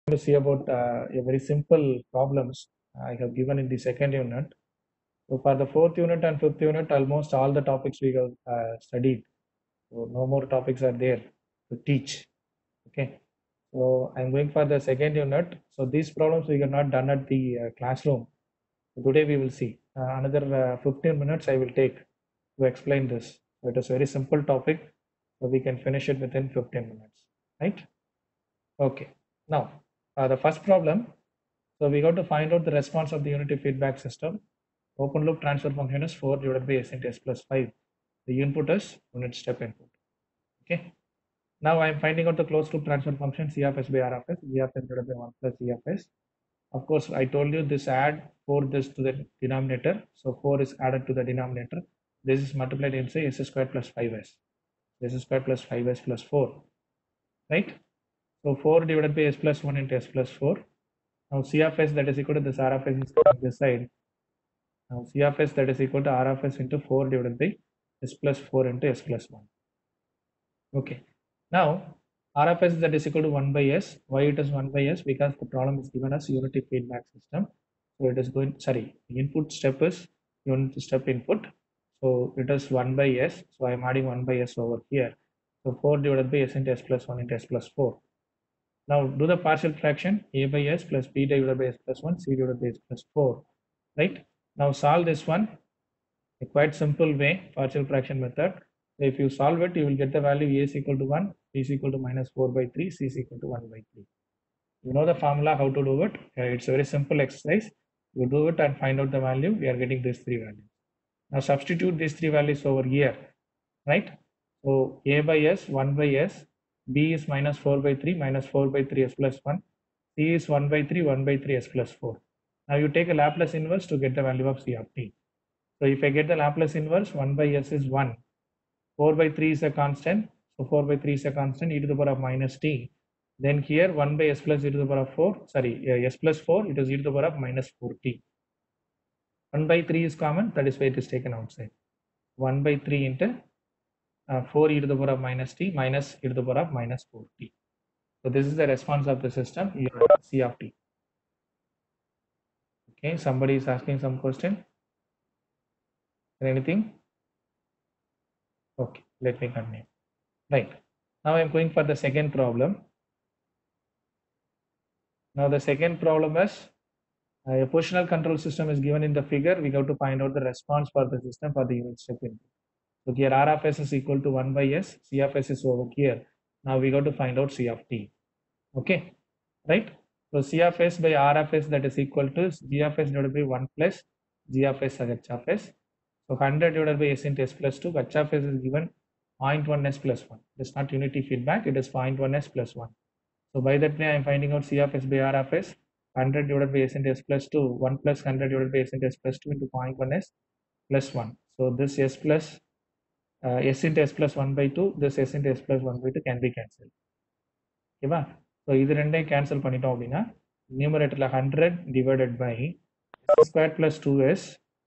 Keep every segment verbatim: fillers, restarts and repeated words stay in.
To see about uh, a very simple problems I have given in the second unit. So for the fourth unit and fifth unit, almost all the topics we have uh, studied. So no more topics are there to teach. Okay. So I'm going for the second unit. So these problems we have not done at the uh, classroom. So today we will see uh, another uh, fifteen minutes I will take to explain this. So it is a very simple topic. So we can finish it within fifteen minutes, right? Okay. Now uh, the first problem. So we got to find out the response of the unity feedback system. Open loop transfer function is four divided by s into s plus five. The input is unit step input. Okay. Now I am finding out the closed loop transfer function C of s by R of s, G of s divided by one plus E of s. Of course, I told you this add four this to the denominator. So four is added to the denominator. This is multiplied into s squared plus five s. This is squared plus five s plus four. Right? So four divided by s plus one into s plus four. Now C of s that is equal to this R of s is coming this side. Now C of s that is equal to R of s into four divided by s plus four into s plus one. Okay. Now R of s that is equal to one by s. Why it is one by s? Because the problem is given as unity feedback system. So it is going, sorry, the input step is unit step input. So it is one by s. So I am adding one by s over here. So four divided by s into s plus one into s plus four. Now do the partial fraction a by s plus b divided by s plus one, c divided by s plus four, right? Now solve this one, a quite simple way, partial fraction method. If you solve it, you will get the value a is equal to one, b is equal to minus four by three, c is equal to one by three. You know the formula how to do it. It's a very simple exercise. You do it and find out the value. We are getting these three values. Now substitute these three values over here, right? So a by s, one by s, b is minus four by three, minus four by three s plus one, c is one by three, one by three s plus four. Now you take a Laplace inverse to get the value of c of t. So if I get the Laplace inverse, one by s is one, four by three is a constant, so four by three is a constant, e to the power of minus t. Then here one by s plus e to the power of four, sorry, uh, s plus four, it is e to the power of minus four t. one by three is common, that is why it is taken outside. one by three into uh, four e to the power of minus t minus e to the power of minus four t. So this is the response of the system, C of t. Okay, somebody is asking some question. Anything? Okay, let me continue. Right. Now I am going for the second problem. Now the second problem is uh, a positional control system is given in the figure. We have to find out the response for the system for the unit step input. So here R of s is equal to one by s, C of s is over here. Now we got to find out C of t. Okay, right? So C of s by R of s that is equal to G of s divided by one plus G of s and H of s. So one hundred divided by s into s plus two, H of s is given zero point one s plus one. It is not unity feedback, it is zero point one s plus one. So by that way I am finding out C of s by R of s, one hundred divided by s into s plus two, one plus one hundred divided by s into s plus two into zero point one s plus one. So this s plus uh, s into s plus one by two, this s into s plus one by two can be cancelled. Okay, so இது ரெண்டையும் cancel பண்ணிட்டோம் அப்படின்னா நியூமரேட்டர்ல one hundred divided by s squared plus two s,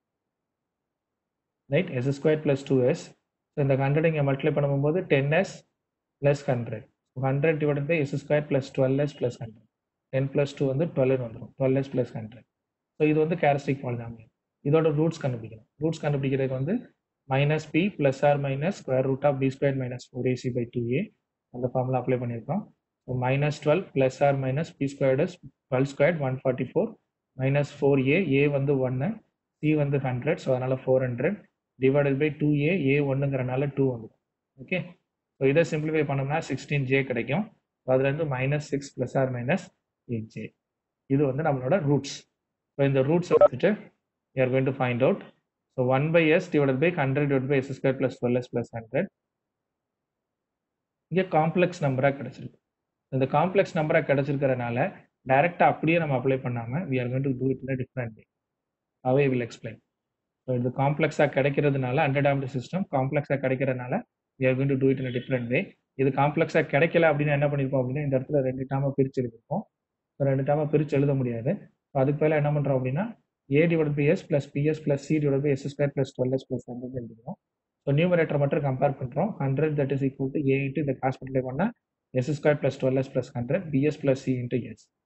right? S squared plus two s. So இந்த one hundred இங்க multiply பண்ணும்போது ten s plus one hundred. So one hundred divided by s squared plus twelve s plus one hundred. ten plus two வந்து twelve வந்துரும். twelve s plus one hundred. So இது வந்து characteristic polynomial. இதோட roots கண்டுபிடிக்கணும். Roots கண்டுபிடிக்கிறதுக்கு வந்து minus p plus or minus square root of b squared minus four a c by two a அந்த formula apply பண்ணியிருக்கோம். So minus twelve plus or minus p squared is twelve squared one forty-four minus four a, a வந்து one, c வந்து one hundred, so அதனால four hundred divided by two a, a ஒன்றுங்கிறனால two வந்துடும். Okay, so இதை simplify பண்ணோம்னா sixteen j கிடைக்கும். அதுல இருந்து minus six plus or minus eight j. இது வந்து நம்மளோட ரூட்ஸ். ஸோ இந்த ரூட்ஸ் எடுத்துட்டு we are going to find out. So one by s divided by one hundred divided by s squared plus twelve s plus one hundred. இங்கே complex நம்பராக கிடைச்சிருக்கு. இந்த காம்ப்ளெக்ஸ் நம்பராக கிடைச்சிருக்கிறனால டைரெக்டாக அப்படியே நம்ம அப்ளை பண்ணாமல் we are going to do it in a different way. I will explain. So இது காம்ப்ளெக்ஸாக கிடைக்கிறதுனால அண்டர் டேம்டு சிஸ்டம் காம்ப்ளெக்ஸாக கிடைக்கிறதுனால we are going to do it in a different way. இது காம்ப்ளெக்ஸாக கிடைக்கல அப்படின்னு என்ன பண்ணியிருப்போம் அப்படின்னா இந்த இடத்துல ரெண்டு டேர்மை பிரித்து எழுதிருப்போம். ஸோ ரெண்டு டேர்மை பிரித்து எழுத முடியாது. ஸோ அதுக்கு பதிலாக என்ன பண்ணுறோம் அப்படின்னா a divided by s plus ps plus c divided by s square plus twelve s plus one hundred எழுதிக்கிறோம். ஸோ நியூமரேட்டர் மட்டும் கம்பேர் பண்ணுறோம். hundred that is equal to a into இந்த கிராஸ் மல்டிப்ளை பண்ணால் s square plus twelve s plus one hundred bs plus c into s.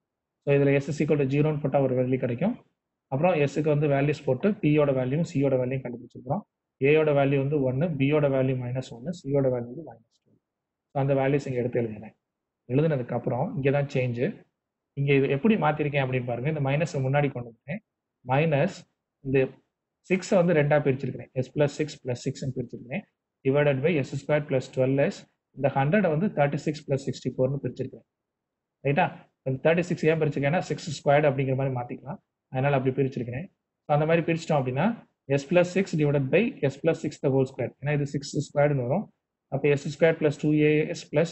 So இதில் s is equal to ஜீரோன்னு போட்டால் ஒரு value கிடைக்கும். அப்புறம் எஸ்ஸுக்கு வந்து வேல்யூஸ் போட்டு பியோட வேல்யூ சியோட வேல்யூ கண்டுபிடிச்சிருக்கிறோம். ஏயோட வேல்யூ வந்து ஒன்று, பியோட வேல்யூ மைனஸ் ஒன்று, சியோட வேல்யூ வந்து மைனஸ் டூ. ஸோ அந்த வேல்யூஸ் இங்கே எடுத்து எழுதினேன். எழுதுனதுக்கப்புறம் இங்கே தான் சேஞ்சு. இங்கே இது எப்படி மாற்றிருக்கேன் அப்படின்னு பாருங்கள். இந்த மைனஸை முன்னாடி கொண்டு வந்துட்டேன். மைனஸ் இந்த சிக்ஸை வந்து ரெண்டாக பிரிச்சிருக்கிறேன். எஸ் ப்ளஸ் சிக்ஸ் ப்ளஸ் சிக்ஸ்ன்னு பிரிச்சிருக்கிறேன். Divided by s square plus twelve s. இந்த ஹண்ட்ரடை வந்து தேர்ட்டி சிக்ஸ் ப்ளஸ் சிக்ஸ்டி ஃபோர்னு பிரிச்சிருக்கிறேன். ரைட்டா? தேர்ட்டி சிக்ஸ் ஏன் பிரிச்சிருக்கேன்னா சிக்ஸ் ஸ்கொயர்டு அப்படிங்கிற மாதிரி மாற்றிக்கலாம். அதனால் அப்படி பிரிச்சிருக்கிறேன். ஸோ அந்த மாதிரி பிரிச்சிட்டோம் அப்படின்னா s plus six divided by s plus six the whole square. ஏன்னா இது சிக்ஸ் ஸ்கொயர்டுன்னு வரும். அப்போ s square plus two a s plus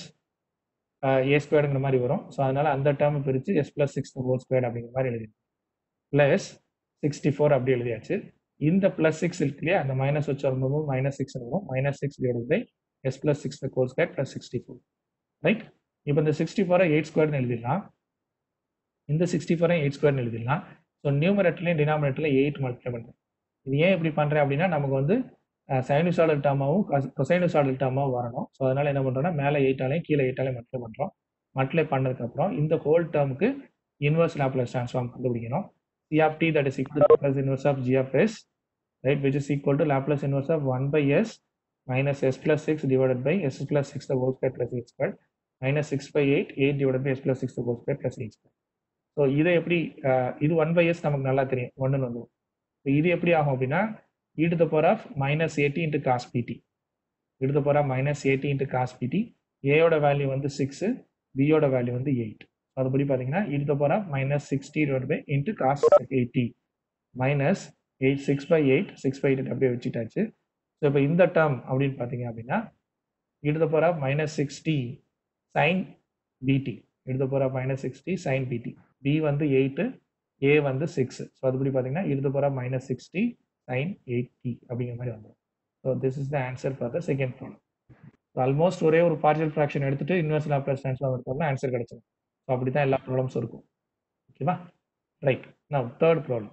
a ஸ்கொயர்டுங்கிற மாதிரி வரும். ஸோ அதனால் அந்த டேர்மை பிரித்து s plus six whole square அப்படிங்கிற மாதிரி எழுதி ப்ளஸ் சிக்ஸ்டி ஃபோர் அப்படி எழுதியாச்சு. இந்த ப்ளஸ் சிக்ஸ் இருக்கு இல்லையா, அந்த மைனஸ் வச்சு வரும்போது மைனஸ் சிக்ஸ் வரும். Minus six divide by s plus six whole square plus sixty four. Right? இப்போ இந்த சிக்ஸ்டி ஃபோரை எயிட் ஸ்கொயர்னு எழுதிடலாம். இந்த சிக்ஸ்டி ஃபோரை எயிட் ஸ்கொயர்னு எழுதிடலாம். ஸோ நியூமரேட்டர்லையும் டினாமினேட்டர்லையும் எயிட் மல்டிப்ளை பண்ணுறேன். இது ஏன் இப்படி பண்ணுறேன் அப்படின்னா நமக்கு வந்து சைனுசாய்டல் டேர்மாவும் கொசைனுசாய்டல் டேர்மாவும் வரணும். ஸோ அதனால் என்ன பண்ணுறோம்னா மேலே எயிட்டாலையும் கீழே எயிட்டாலையும் மல்டிப்ளை பண்ணுறோம். மல்டிப்ளை பண்ணதுக்கப்புறம் இந்த ஹோல் டேர்முக்கு இன்வர்ஸ் லாப்லேஸ் ட்ரான்ஸ்ஃபார்ம் கண்டுபிடிக்கணும். C of t that is equal to Laplace inverse of g of s, right, which is equal to Laplace inverse of one by s minus s plus six divided by s plus six the whole square plus eight squared minus six by eight, eight divided by s plus six the whole square plus eight squared. So இதை எப்படி இது one by S நமக்கு நல்லா தெரியும், ஒன்றுன்னு வந்து இது எப்படி ஆகும் அப்படின்னா e to the power of minus eighty into cos pt, e to the power of minus eighty into cos pt. a-யோட வேல்யூ வந்து சிக்ஸ், b-யோட வேல்யூ வந்து எயிட். அதுபடி பார்த்தீங்கன்னா e to the power of minus sixty divided by into cos eighty minus eight, six by eight, six by eight அப்படியே வச்சுட்டாச்சு. So இப்போ இந்த டேர்ம் அப்படின்னு பார்த்தீங்க அப்படின்னா e to the power of minus sixty sin bt, e to the power of minus sixty sin bt. b வந்து eight, a வந்து six. So அதுபடி பார்த்தீங்கன்னா e to the power of minus sixty sin eighty அப்படிங்கிற மாதிரி வந்துடும். So this is the answer for the second problem. So almost ஒரே ஒரு partial fraction எடுத்துட்டு இன்வெர்ஸ் லாப்லேஸ் ட்ரான்ஸ்ஃபார்ம் எடுத்தோம்னா ஆன்சர் கிடைச்சிடும். ஸோ அப்படி தான் எல்லா ப்ராப்ளம்ஸும் இருக்கும். ஓகேவா? Right. Now third problem.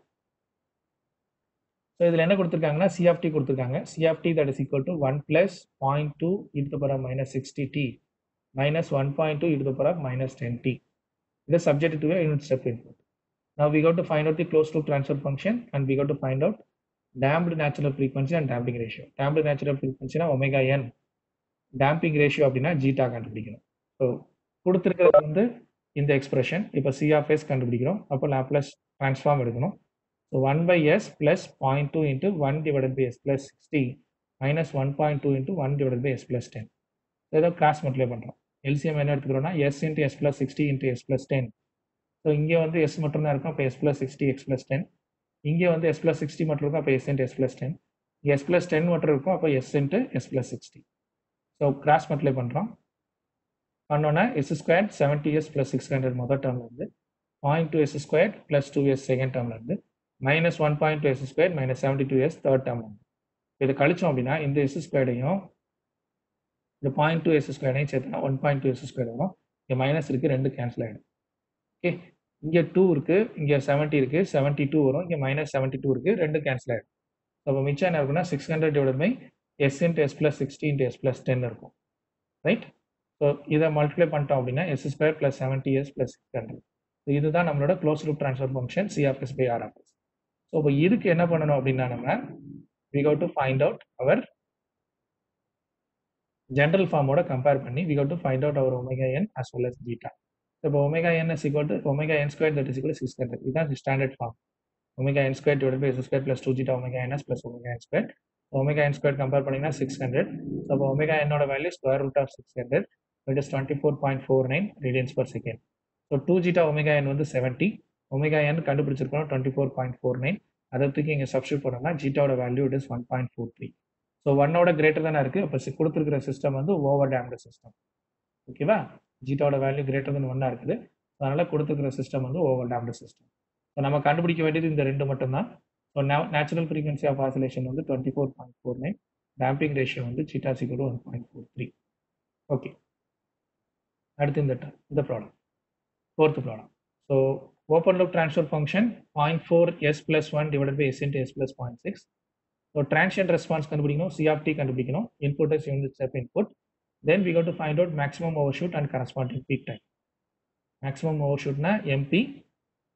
So இதில் என்ன கொடுத்துருக்காங்கன்னா சி ஆஃப் டி கொடுத்துருக்காங்க. C of t that is equal to one plus point two e to the power of minus sixty t minus one point two e to the power of minus ten t. இது subject to unit step input. Now we got to find out the close loop transfer function and we got to find out damped natural frequency and damping ratio. damped natural frequency na omega n, damping ratio அப்படின்னா ஜீட்டா கண்டுபிடிக்கணும். So கொடுத்துருக்கிறது வந்து இந்த expression. இப்போ C of s கண்டுபிடிக்கிறோம். அப்போ Laplace transform எடுக்கணும். So one by s plus point two into one divided by s plus sixty minus one point two into one divided by s plus ten. ஏதோ cross multiply பண்ணுறோம். LCM என்ன எடுத்துக்கிறோம்னா s into s plus sixty into s plus ten. So இங்கே வந்து s மட்டும் தான் இருக்கும். அப்போ s plus sixty x plus ten. இங்கே வந்து எஸ் பிளஸ் சிக்ஸ்டி மட்டும் இருக்கும். அப்போ s into s plus ten. இங்கே எஸ் பிளஸ் டென் மட்டும் இருக்கும். அப்போ s into s plus sixty. So cross multiply பண்ணுறோம். பண்ணோன்னா s square seventy s plus six hundred முதல் டேர்ம்ல இருந்து point two s square plus two s second டேர்ம்ல இருந்து minus one point two s square minus seventy two s third டேர்ம்ல இருந்து இதை கழிச்சோம் அப்படின்னா இந்த எஸ் ஸ்கொயர்டையும் இந்த பாயிண்ட் டூ எஸ் ஸ்கொயர்டையும் சேர்த்துனா one point two s square வரும். இங்கே மைனஸ் இருக்குது, ரெண்டு கேன்சல் ஆகிடும். ஓகே, இங்கே டூ இருக்குது, இங்கே செவன்ட்டி இருக்குது, செவன்ட்டி டூ வரும். இங்கே மைனஸ் செவன்ட்டி டூ இருக்குது, ரெண்டு கேன்சல் ஆகிடும். அப்போ மிச்சம் என்ன இருக்குன்னா six hundred divide by s into s plus sixty into s plus ten இருக்கும். ரைட்? ஸோ இதை மல்டிப்ளை பண்ணிட்டோம் அப்படின்னா s square plus seventy s plus six hundred. So இதுதான் நம்மளோட close loop transfer function c of s by r of s. So இப்போ இதுக்கு என்ன பண்ணணும் அப்படின்னா நம்ம we got to find out our general formோட கம்பேர் பண்ணி we got to find out our omega n as well as beta. So இப்போ omega n is equal to omega n squared that is equal to six hundred. இதுதான் standard form. omega n squared divided by s squared plus two zeta omega ns plus omega n squared. omega n squared compare பண்ணிங்கன்னா six hundred. So இப்போ omega n ஓட வேல்யூ square root of six hundred, it is twenty-four point four nine radians per second. So two zeta omega n வந்து seventy, omega n கண்டுபிடிச்சிருக்கோம் twenty-four point four nine. அதை தூக்கி இங்கே substitute பண்ணோம்னா ஜீட்டாவோட value it is one point four three. So ஒன்னோட greater தானே இருக்குது. அப்போ கொடுத்துருக்கிற சிஸ்டம் வந்து ஓவர் டேம்டு சிஸ்டம். ஓகேவா? ஜீட்டாவோட வேல்யூ கிரேட்டர் தன் ஒன்னாக இருக்குது. அதனால் கொடுத்துருக்கிற சிஸ்டம் வந்து ஓவர் டேம்டு சிஸ்டம். ஸோ நம்ம கண்டுபிடிக்க வேண்டியது இந்த ரெண்டு மட்டும்தான். So natural frequency of oscillation வந்து twenty four point four nine, damping ratio வந்து ஜீட்டா சிக்கல் one point four three. Okay, அடுத்து இந்த இந்த problem, fourth problem. So open loop transfer function zero point four s plus one divided by s into s plus zero point six. So transient response கண்டுபிடிக்கணும், C of t கண்டுபிடிக்கணும், input is unit step input. Then we got to find out maximum overshoot and corresponding peak time. Maximum overshoot na mp,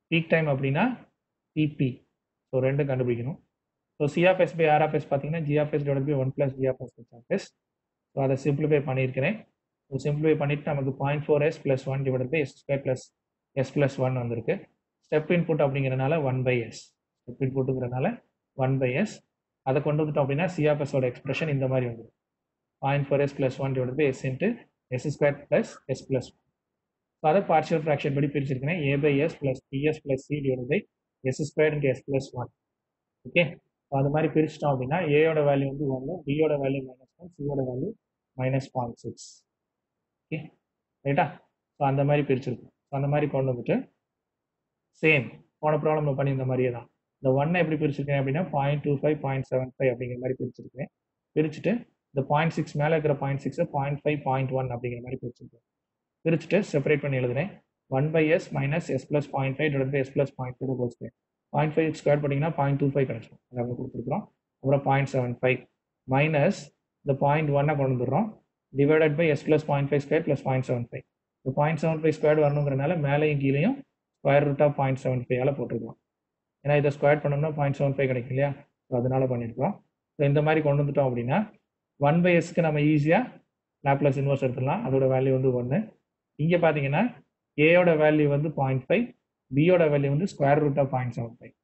peak time அப்படின்னா பிபி. So ரெண்டும் கண்டுபிடிக்கணும். So c of s by r of s பார்த்தீங்கன்னா g of s divide by one plus g of s h of s. So அதை simplify பண்ணியிருக்கிறேன். So simplify பண்ணிவிட்டு நமக்கு point four s plus one divide by s square plus s plus one வந்திருக்கு. Step input அப்படிங்கிறனால one by s, step இன்புட்டுங்கிறனால one by s. அதை கொண்டு வந்துட்டோம் அப்படின்னா சி ஆஃப் எஸோட எக்ஸ்பிரஷன் இந்த மாதிரி வந்துடும். Point four s plus one divide by s into s square plus s plus one. So அதை பார்ஷியல் ஃப்ராக்ஷன் படி பிரிச்சிருக்கிறேன். A by s plus b s plus c divide by s square into s plus one. Okay, so அது மாதிரி பிரிச்சிட்டோம் அப்படின்னா ஏயோட value வந்து ஒன்று, பியோட வேல்யூ மைனஸ் ஒன், சியோட value minus point six. Okay ரைட்டா? ஸோ அந்த மாதிரி பிரிச்சிருக்கோம். ஸோ அந்த மாதிரி கொண்டு வந்துட்டு சேம் போன ப்ராப்ளம் நம்ம பண்ணியிருந்த மாதிரியே தான் இந்த ஒன்னை எப்படி பிரிச்சிருக்கேன் அப்படின்னா point two five point seven five அப்படிங்கிற மாதிரி பிரிச்சிருக்கேன். பிரிச்சுட்டு இந்த பாயிண்ட் சிக்ஸ் மேலே இருக்கிற பாயிண்ட் சிக்ஸை பாயிண்ட் ஃபைவ் பாயிண்ட் ஒன் அப்படிங்கிற மாதிரி பிரிச்சிருக்கேன். பிரிச்சுட்டு செப்பரேட் பண்ணி எழுதுறேன். One by s minus s plus point five divide by s plus point five whole square. Point five square பண்ணிங்கன்னா பாயிண்ட் டூ ஃபைவ் கிடச்சிடும். அதை அவங்க கொடுத்துருக்குறோம். அப்புறம் பாயிண்ட் செவன் ஃபைவ் மைனஸ் இந்த பாயிண்ட் ஒன்னை கொண்டு வந்துடுறோம். Divided by s plus point five square plus point seven five. இந்த பாயிண்ட் செவன் ஃபைவ் ஸ்கொயர் வரணுங்கிறனால மேலேயும் கீழேயும் square root of point seven ஃபைவால் போட்டுருக்கலாம். ஏன்னா இதை ஸ்கொயர் பண்ணோம்னா பாயிண்ட் செவன் ஃபைவ் கிடைக்கும் இல்லையா? ஸோ அதனால பண்ணியிருக்கோம். ஸோ இந்த மாதிரி கொண்டு வந்துட்டோம் அப்படின்னா ஒன் பை எஸ்க்கு நம்ம ஈஸியாக லாப்லாஸ் இன்வர்ஸ் எடுத்துடலாம். அதோட வேல்யூ வந்து ஒன்று. இங்கே பார்த்தீங்கன்னா ஏயோட வேல்யூ வந்து பாயிண்ட் ஃபைவ், பியோட வேல்யூ வந்து square root of point seven five.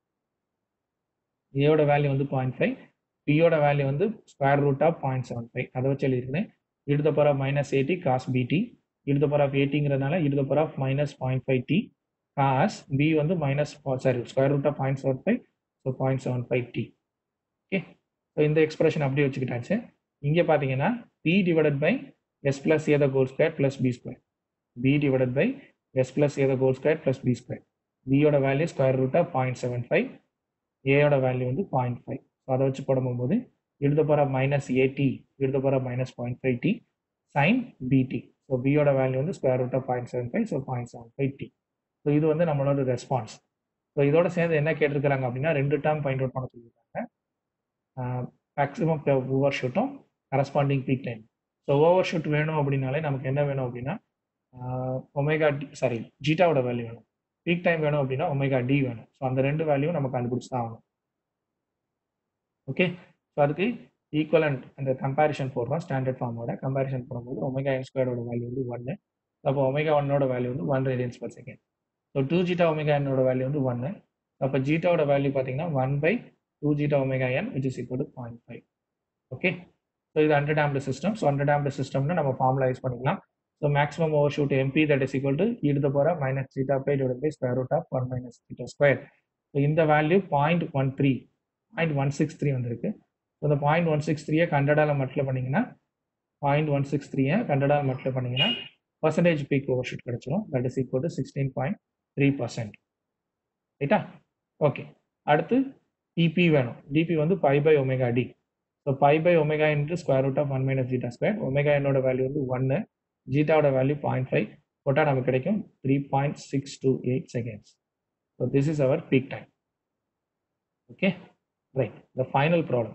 ஏயோட வேல்யூ வந்து பாயிண்ட் ஃபைவ், பியோட வேல்யூ வந்து square root of point seven five. அதை வச்சு எழுதிருக்கேன். E to the power of minus eighty cos b t, e to the power of எயிட்டிங்கிறதுனால e to the power of minus point five t cos b வந்து minus sorry square root of point seven five, so point seven five t. Okay, so இந்த expression அப்படியே வச்சுக்கிட்டாச்சு. இங்கே பார்த்தீங்கன்னா b divided by s plus a the whole square plus b square, b divided by s plus a the whole square plus b square. பியோட value square root of point seven five, ஏயோட value வந்து point five. So அதை வச்சு போடும்போது e to the power of minus a t, e to the power of minus point five t sine b t. So பியோட value வந்து square root of point seven five, so point seven five t. So இது வந்து நம்மளோட response. So இதோட சேர்ந்து என்ன கேட்டிருக்கிறாங்க அப்படின்னா ரெண்டு டேர்ம் ஃபைண்ட் அவுட் பண்ண சொல்லியிருக்காங்க. மேக்ஸிமம் ஓவர் ஷூட்டும் corresponding peak time. So overshoot வேணும் அப்படின்னாலே நமக்கு என்ன வேணும் அப்படின்னா ஒமேகா டி சாரி ஜீட்டாவோட வேல்யூ வேணும். பீக் டைம் வேணும் அப்படின்னா ஒமேகா டி வேணும். ஸோ அந்த ரெண்டு வேல்யூ நம்ம கண்டுபிடிச்சு தான் ஆகணும். ஓகே, ஸோ அதுக்கு ஈக்குவலண்ட் அந்த கம்பேரிஷன் போடுறோம். ஸ்டாண்டர்ட் ஃபார்மோட கம்பேரிஷன் போடும்போது ஒமேகா என் ஸ்கொயரோட வேல்யூ வந்து ஒன்று. அப்போ ஒமேகா ஒன்னோட வேல்யூ வந்து one radians per second. So two zeta omega என்னோட வேல்யூ வந்து ஒன்று. அப்போ ஜீட்டாவோட வேல்யூ பார்த்தீங்கன்னா one by two zeta omega n which is equal to point five. Okay, so இது under damped system. So under damped சிஸ்டம்னு நம்ம ஃபார்முலா யூஸ் பண்ணிக்கலாம். So maximum over shoot MP that is equal to e to the power minus zeta pi divided by square root of one minus zeta square. So இந்த value point one three point one six three வந்திருக்கு. So இந்த point one six த்ரீயை ஹண்ட்ரடால் multiply பண்ணிங்கன்னா point one six த்ரீயை ஹண்ட்ரடால் multiply பண்ணிங்கன்னா percentage peak over shoot கிடச்சிரும். That is equal to sixteen point three percent. ரைட்டா? ஓகே, அடுத்து டிபி வேணும். டிபி வந்து by by omega d. So pi by omega into square root of one minus zeta square. Omega என்னோட value வந்து ஒன்று, ஜீட்டாவோட value point five போட்டால் நமக்கு கிடைக்கும் three point six two eight seconds. So this is our peak time. Okay right, the final problem.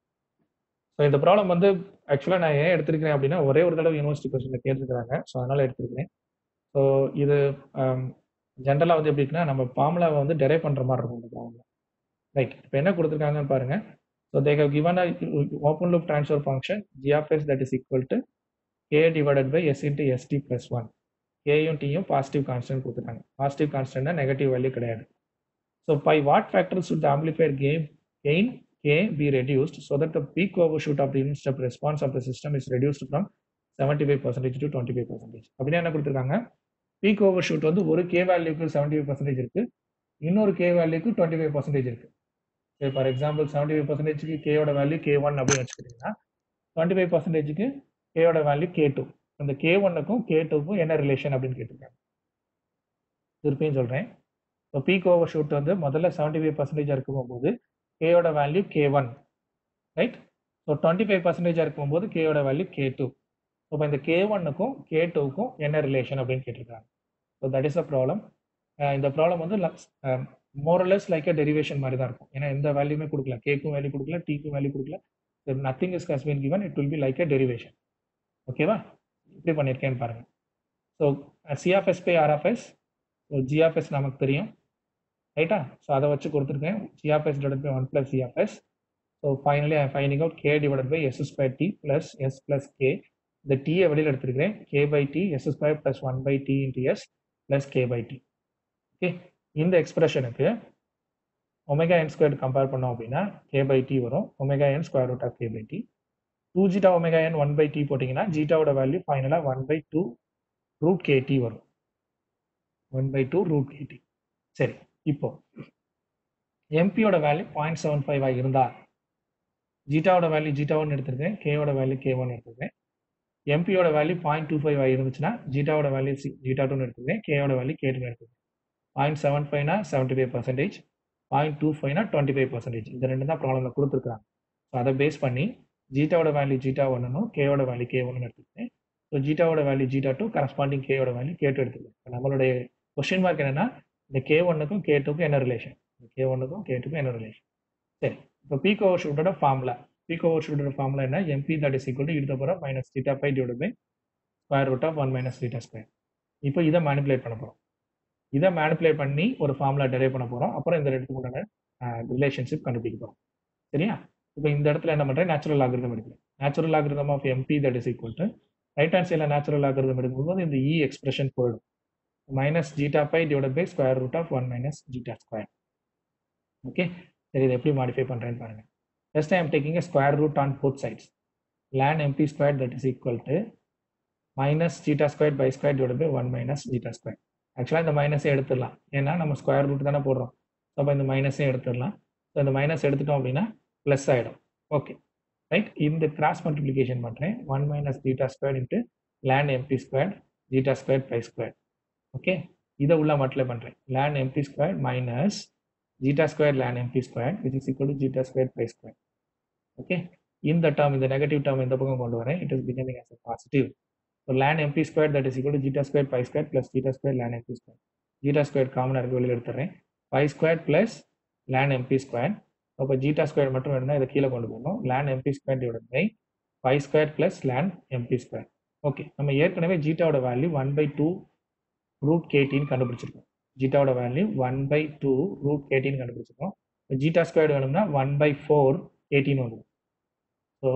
So இந்த problem வந்து ஆக்சுவலாக நான் ஏன் எடுத்திருக்கிறேன் அப்படின்னா ஒரே ஒரு தடவை யூனிவர்சிட்டி கொஸ்டினில் கேட்டிருக்கிறாங்க. ஸோ அதனால் எடுத்திருக்கிறேன். ஸோ இது ஜென்ரலாக வந்து எப்படி இருக்குன்னா நம்ம ஃபார்முலாவை வந்து டெரைவ் பண்ணுற மாதிரி இருக்கும் இந்த ப்ராப்ளம். ரைட், இப்போ என்ன கொடுத்துருக்காங்கன்னு பாருங்கள். So they have given a open loop transfer function g of s that is equal to k divided by s into st plus one. கேயும் டியும் பாசிட்டிவ் கான்ஸ்டன்ட் கொடுத்துட்டாங்க. பாசிட்டிவ் கான்ஸ்டன்ட்னா நெகட்டிவ் வேல்யூ கிடையாது. So by what factor should the amplifier gain gain k be reduced so that the peak overshoot of the unit step response of the system is reduced from seventy-five percent to twenty-five percent. அப்படின்னா என்ன கொடுத்துருக்காங்க? Peak over shoot வந்து ஒரு k வேல்யூக்கு seventy five percentage இருக்கு, இன்னொரு k வேல்யூக்கு twenty five percentage இருக்கு. ஃபார் எக்ஸாம்பிள் செவன்டி ஃபைவ் பர்சன்டேஜ்க்கு கேயோட வேல்யூ கே ஒன் அப்படின்னு வச்சுக்கிட்டீங்கன்னா டுவெண்ட்டி ஃபைவ் பர்சன்டேஜுக்கு கேயோட வேல்யூ கே டூ. அந்த கே ஒன்னுக்கும் கே டூக்கும் என்ன ரிலேஷன் அப்படின்னு கேட்டிருக்காங்க. திருப்பியும் சொல்கிறேன். ஸோ பீக் ஓவர் ஷூட் வந்து முதல்ல செவன்டி ஃபைவ் பர்சன்டேஜாக இருக்கும்போது கேயோட value k one, right? So twenty five பர்சன்டேஜாக இருக்கும்போது கேயோட வேல்யூ கே டூ. ஸோ இப்போ இந்த கே ஒன்னுக்கும் கே டூக்கும் என்ன ரிலேஷன் அப்படின்னு கேட்டிருக்காங்க. So that is a problem. இந்த ப்ராப்ளம் வந்து மோரலஸ் லைக் அ டெரிவேஷன் மாதிரி தான் இருக்கும். ஏன்னா எந்த வேல்யூமே கொடுக்கல, கேக்கும் வேல்யூ கொடுக்கல, டீக்கும் வேல்யூ கொடுக்கல. Nothing is has been given, it will be like a derivation. ஓகேவா? இப்படி பண்ணியிருக்கேன்னு பாருங்க. So c of s by r of s, so g of s நமக்கு தெரியும், ரைட்டா? ஸோ அதை வச்சு கொடுத்துருக்கேன் g of s divided by one plus c of s. So finally I finding out k divided by s square t plus s plus k. இந்த t வெளியில் எடுத்துருக்கிறேன், k by t s square plus one by t into s plus k by t. Okay, இந்த எக்ஸ்பிரஷனுக்கு omega n square compare பண்ணோம் அப்படின்னா k by t வரும், omega n square root of k by t. Two zeta omega n one by t போட்டிங்கன்னா ஜீட்டாவோட value ஃபைனலாக one by two root kt வரும், one by two root kt. சரி, இப்போ எம்பியோட வேல்யூ பாயிண்ட் செவன் ஃபைவ் ஆக இருந்தால் ஜீட்டாவோட வேல்யூ ஜீட்டா ஒன் எடுத்துருக்கேன், கேவோட வேல்யூ கே ஒன் எடுத்துருக்கேன். எம்பியோட வேல்யூ பாயிண்ட் டூ ஃபைவ் ஆகி இருந்துச்சுன்னா ஜீட்டாவோட வேல்யூ ஜீட்டா டூன்னு எடுத்துருக்கேன், கேவோட வேல்யூ கே டூன்னு எடுத்துருக்கேன். பாயிண்ட் செவன் ஃபைவ்னா seventy five percentage, point two ஃபைவ்னா டுவெண்ட்டி ஃபைவ் பர்சன்டேஜ். இந்த ரெண்டு தான் ப்ராப்ளமில் கொடுத்துருக்காங்க. ஸோ அதை பேஸ் பண்ணி ஜீட்டாவோட வேல்யூ ஜீட்டா ஒன்னும் கேவோட வேல்யூ கே ஒன்னு எடுத்துருக்கேன். ஸோ ஜீட்டாவோட வேல்யூ ஜீட்டா டூ, கரஸ்பாண்டிங் கேவோட வேல்யூ கே டூ எடுத்துருக்கேன். இப்போ நம்மளுடைய கொஸ்டின் மார்க் என்னன்னா இந்த கே ஒன்னுக்கும் கே டூக்கும் என்ன ரிலேஷன், கே ஒன்னுக்கும் கே டூக்கும் என்ன ரிலேஷன். சரி, இப்போ பீக் ஓவர் ஷூட்டோட ஃபார்முலா, பீக் ஓவர் ஷூட்டோட ஃபார்முலா என்ன, MP that is equal to e to the power minus theta pi divided by square root of one minus theta square. இப்போ இதை மேனிபுலேட் பண்ண போகிறோம், இதை மேனிபுலேட் பண்ணி ஒரு ஃபார்முலா டெரைவ் பண்ண போகிறோம். அப்புறம் இந்த ரெண்டுக்கு உண்டான ரிலேஷன்ஷிப் கண்டுபிடிக்க போகிறோம். சரியா? இப்போ இந்த இடத்துல என்ன பண்ணுறேன், நேச்சுரல் லாகிரிதம் எடுக்கிறேன். Natural logarithm of MP that is equal to right hand சைடில் நேச்சுரல் லாகிரிதம் எடுக்கும்போது இந்த இ எக்ஸ்பிரஷன் போயிடும், minus zeta pi divided by square root of one minus zeta square. Okay, சரி, இதை எப்படி மாடிஃபை பண்ணுறேன்னு பாருங்கள். Just I am taking a square root on both sides. Ln mp squared that is equal to minus theta squared by squared divided by one minus theta squared. Actually இந்த மைனஸே எடுத்துடலாம், ஏன்னா நம்ம square root தானே போடுறோம். அப்போ இந்த மைனஸே எடுத்துடலாம். So இந்த மைனஸ் எடுத்துட்டோம் அப்படின்னா ப்ளஸ் ஆகிடும். ஓகே ரைட், இந்த கிராஸ் மல்டிப்ளிகேஷன் பண்ணுறேன், one minus zeta square into ln MP square zeta square pi square. Okay, இதை உள்ள மல்டிப்ளை பண்ணுறேன், ln MP square minus zeta square ln MP square which is equal to zeta square pi square. Okay, இந்த term இந்த negative term இந்த பக்கம் கொண்டு வரேன், it is becoming as a positive. So ln mp squared that is equal to zeta squared pi squared plus zeta squared ln mp squared. Zeta squared காமனாக இருக்கு, வெளியில் எடுத்துறேன். pi squared plus ln mp squared. அப்போ zeta squared மட்டும் வேணும்னா இதை கீழே கொண்டு போகணும், ln mp squared divided by pi squared plus ln mp squared. Okay, நம்ம ஏற்கனவே ஜீட்டாவோட value one by two root கேட்டின்னு கண்டுபிடிச்சிருக்கோம். ஜீட்டாவோட value one by two root கேட்டின்னு கண்டுபிடிச்சிருக்கோம். ஜீட்டா ஸ்கொயர்டு வேணும்னா ஒன் பை ஃபோர் கேட்டின்னு வந்துடும். ஸோ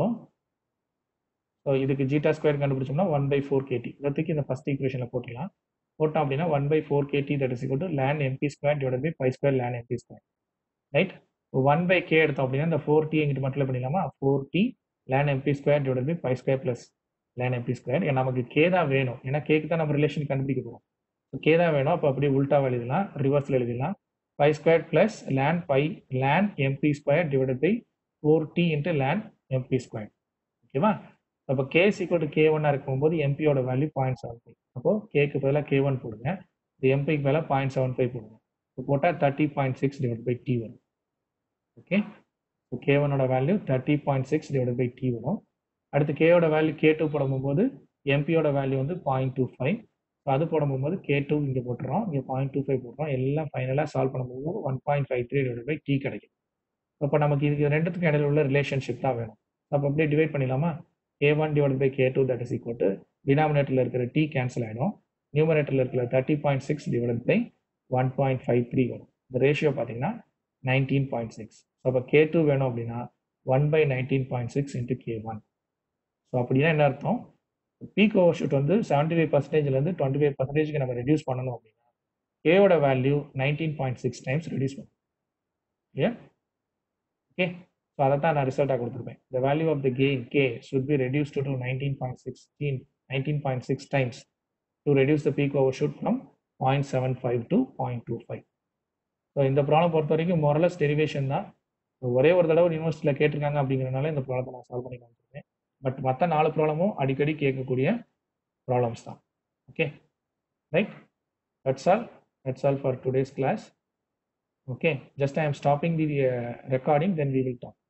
ஸோ இதுக்கு ஜீட்டா ஸ்கொயர் கண்டுபிடிச்சோம்னா ஒன் பை ஃபோர் கேட்டி, இதற்கு இந்த ஃபஸ்ட் ஈக்குவேஷனில் போட்டுக்கலாம். போட்டோம் அப்படின்னா one by four kt that is equal to ln MP square divide by pi square ln MP square. Right, one by K எடுத்தோம் அப்படின்னா இந்த ஃபோர் டி எங்கிட்ட மல்டிப்ளை பண்ணிடலாமா, four t ln MP square divide by pi square plus ln MP square. நமக்கு k தான் வேணும், ஏன்னா கேக்கு தான் நம்ம ரிலேஷன் கண்டுபிடிக்க போகிறோம். ஸோ கே தான் வேணும், அப்போ அப்படியே உல்ட்டாக எழுதிடலாம், ரிவர்ஸில் எழுதிடலாம். Pi square plus ln by ln MP square divide by four t into ln MP square. ஓகேவா? அப்போ கே ஈக்குவல் டு கே ஒன்னாக இருக்கும்போது எம்பியோட வேல்யூ பாயிண்ட் செவன் ஃபைவ். அப்போது கேக்கு பதிலாக கே ஒன் போடுங்க, இது எம்பிக்கு பதிலாக பாயிண்ட் செவன் ஃபைவ் போடுங்க. இப்போ போட்டால் thirty point six divide by t வரும். ஓகே, ஸோ கே ஒனோட value thirty point six divide by t வரும். அடுத்து கேயோட வேல்யூ கே டூ போடும்போது எம்பியோட வேல்யூ வந்து பாயிண்ட் டூ ஃபைவ். ஸோ அது போடும்போது கே டூ இங்கே போட்டுறோம், இங்கே பாயிண்ட் டூ ஃபைவ் போடுறோம். எல்லாம் ஃபைனலாக சால்வ் பண்ணும்போது one point five three divide by t கிடைக்கும். அப்போ நமக்கு இதுக்கு ரெண்டுத்துக்கும் இடையில உள்ள ரிலேஷன்ஷிப் தான் வேணும். அப்போ அப்படியே டிவைட் பண்ணிடலாமா, k one divide by k two that is equal to டினாமினேட்டரில் இருக்கிற டி கேன்சல் ஆகிடும், நியூமரேட்டரில் இருக்கிற thirty point six divide by one point five three வரும். இந்த ரேஷியோ பார்த்தீங்கன்னா நைன்டீன் பாயிண்ட் சிக்ஸ். ஸோ அப்போ கே டூ வேணும் அப்படின்னா one by nineteen point six into k one. So அப்படின்னா என்ன அர்த்தம், பீக் ஓவர் ஷூட் வந்து செவன்டி ஃபைவ் பர்சன்டேஜ்லேருந்து டுவெண்ட்டி ஃபைவ் பர்சன்டேஜ்க்கு நம்ம ரெடியூஸ் பண்ணணும் அப்படின்னா கேவோட value nineteen point six times reduce பண்ணணும். ஏன் ஓகே, ஸோ அதை தான் நான் ரிசல்ட்டாக கொடுத்துருப்பேன். The value of the gain K should be reduced to nineteen point one six nineteen point six times to reduce the peak overshoot from zero point seven five to zero point two five. So இந்த problem பொறுத்த வரைக்கும் மோரலஸ் derivation தான். ஒரே ஒரு தடவை யூனிவர்சிட்டியில் கேட்டிருக்காங்க அப்படிங்கிறனால இந்த ப்ராப்ளத்தை நான் சால்வ் பண்ணி காமிச்சிருக்கேன். பட் மற்ற நாலு ப்ராப்ளமும் அடிக்கடி கேட்கக்கூடிய ப்ராப்ளம்ஸ் தான். Okay right, that's all that's all for today's class. Okay, just I am stopping the uh, recording, then we will talk.